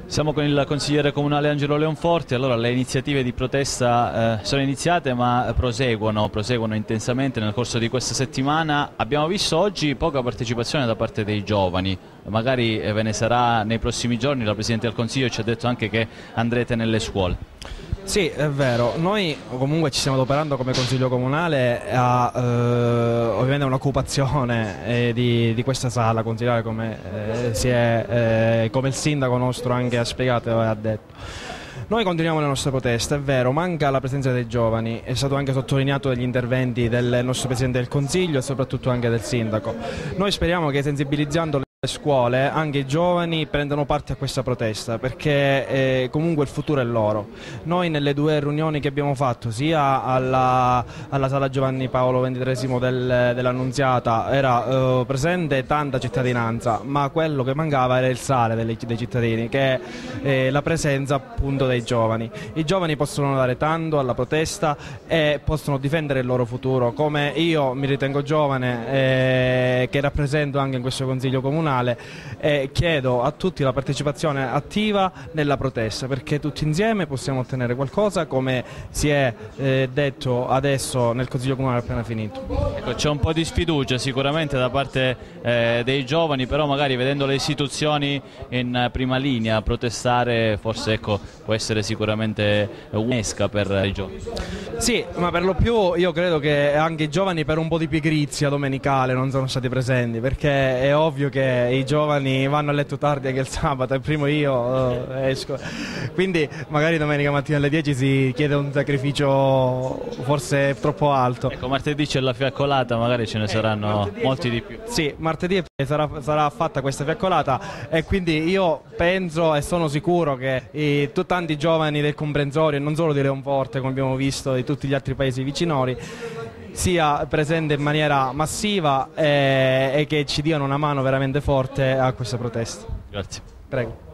Siamo con il consigliere comunale Angelo Leonforti. Allora, le iniziative di protesta sono iniziate ma proseguono intensamente nel corso di questa settimana. Abbiamo visto oggi poca partecipazione da parte dei giovani, magari ve ne sarà nei prossimi giorni. La Presidente del Consiglio ci ha detto anche che andrete nelle scuole. Sì, è vero, noi comunque ci stiamo adoperando come Consiglio Comunale a ovviamente un'occupazione di questa sala consigliare come il Sindaco nostro anche ha spiegato e ha detto. Noi continuiamo le nostre proteste, è vero, manca la presenza dei giovani, è stato anche sottolineato dagli interventi del nostro Presidente del Consiglio e soprattutto anche del Sindaco. Noi speriamo che sensibilizzando le scuole anche i giovani prendano parte a questa protesta, perché comunque il futuro è loro. Noi nelle due riunioni che abbiamo fatto, sia alla sala Giovanni Paolo XXIII dell'Annunziata, era presente tanta cittadinanza, ma quello che mancava era il sale dei cittadini, che è la presenza appunto dei giovani. I giovani possono dare tanto alla protesta e possono difendere il loro futuro, come io mi ritengo giovane che rappresento anche in questo Consiglio Comunale, e chiedo a tutti la partecipazione attiva nella protesta, perché tutti insieme possiamo ottenere qualcosa, come si è detto adesso nel Consiglio Comunale appena finito. Ecco, c'è un po' di sfiducia sicuramente da parte dei giovani, però magari vedendo le istituzioni in prima linea protestare forse, ecco, può essere sicuramente un'esca per i giovani. Sì, ma per lo più io credo che anche i giovani per un po' di pigrizia domenicale non sono stati presenti, perché è ovvio che i giovani vanno a letto tardi anche il sabato e primo io esco, quindi magari domenica mattina alle 10 si chiede un sacrificio forse troppo alto. Ecco, martedì c'è la fiaccolata, magari ce ne saranno molti di più. Sì, martedì sarà fatta questa fiaccolata e quindi io penso e sono sicuro che tanti giovani del comprensorio, e non solo di Leonforte come abbiamo visto, di tutti gli altri paesi vicinori, sia presente in maniera massiva e che ci diano una mano veramente forte a questa protesta. Grazie. Prego.